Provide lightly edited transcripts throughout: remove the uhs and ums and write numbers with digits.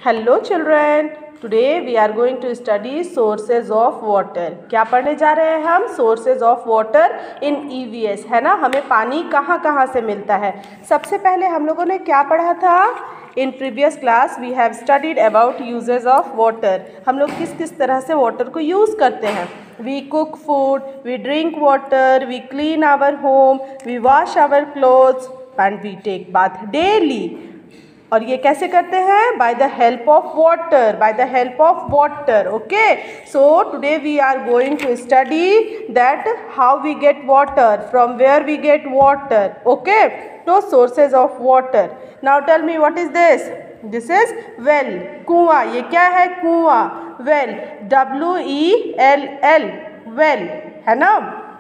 Hello children, today we are going to study sources of water. क्या पढ़ने जा रहे हैं हम? Sources of water in EVS, है ना. हमें पानी कहाँ कहाँ से मिलता है. सबसे पहले हम लोगों ने क्या पढ़ा था? In previous class we have studied about uses of water. हम लोग किस किस तरह से water को use करते हैं. We cook food, we drink water, we clean our home, we wash our clothes and we take bath daily. और ये कैसे करते हैं? By the help of water, by the help of water. Okay, so today we are going to study that how we get water, from where we get water. Okay, तो sources of water. Now tell me what is this? This is well, कुआं. ये क्या है? कुआं. Well, WELL, well, है ना.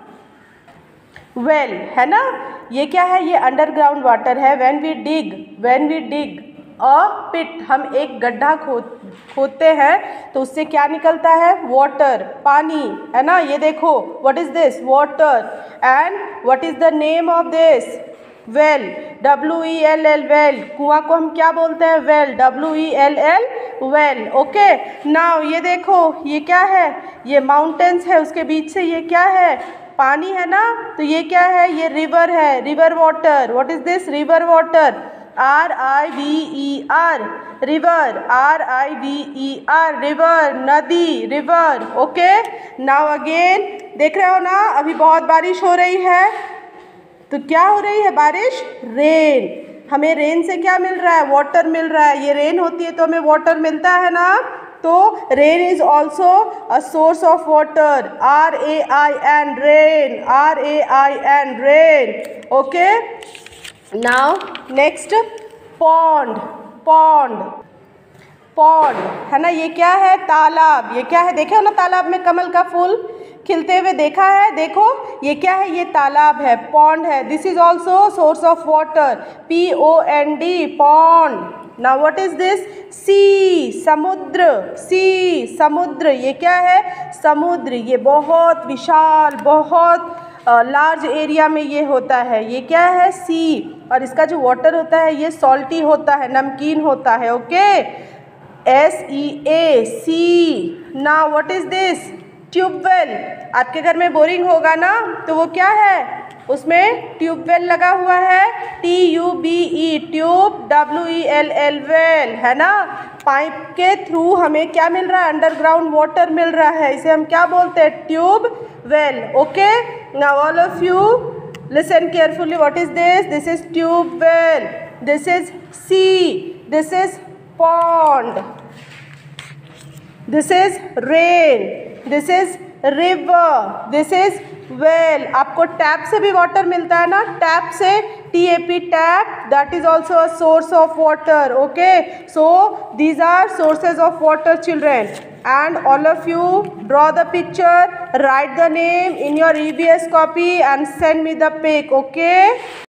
Well, है ना. ये क्या है? ये अंडरग्राउंड वाटर है. When we dig a pit, हम एक गड्ढा खोदते हैं तो उससे क्या निकलता है? वाटर, पानी, है ना. ये देखो, what is this? Water. And what is the name of this? Well, WELL, well. कुआं को हम क्या बोलते हैं? Well, WELL, well. Okay, now ये देखो, ये क्या है? ये माउंटेन्स है, उसके बीच से ये क्या है? पानी, है ना. तो ये क्या है? ये रिवर है, river water. What is this? River water. RIVER, river. RIVER, river, नदी, रिवर. ओके, नाउ अगेन देख रहे हो ना, अभी बहुत बारिश हो रही है. तो क्या हो रही है? बारिश, रेन. हमें रेन से क्या मिल रहा है? वाटर मिल रहा है. ये रेन होती है तो हमें वाटर मिलता है ना. तो rain is also a source of water. RAIN, rain. RAIN, rain. Okay, now next, pond. Pond, pond, है ना. ये क्या है? तालाब. ये क्या है? देखे हो ना, तालाब में कमल का फूल खिलते हुए देखा है. देखो, ये क्या है? ये तालाब है, पॉन्ड है. This is also source of water. POND, pond. Now what is this? Sea, समुद्र. सी, समुद्र. ये क्या है? समुद्र. ये बहुत विशाल, बहुत लार्ज एरिया में ये होता है. ये क्या है? सी. और इसका जो वाटर होता है ये सॉल्टी होता है, नमकीन होता है. Okay, SEA, sea. Now what is this? Tubewell. आपके घर में बोरिंग होगा ना, तो वो क्या है? उसमें ट्यूबवेल लगा हुआ है. TUBE, tube. WELL, वेल, है ना. पाइप के थ्रू हमें क्या मिल रहा है? अंडरग्राउंड वाटर मिल रहा है. इसे हम क्या बोलते हैं? Tube well. Okay, now all of you listen carefully. What is this? This is tube well. This is sea. This is pond. This is rain. This is river. This is well. आपको tap से भी water मिलता है ना. Tap से, TAP, tap. That is also a source of water. Okay, so these are sources of water, children. And all of you draw the picture, write the name in your EVS copy and send me the pic. Okay.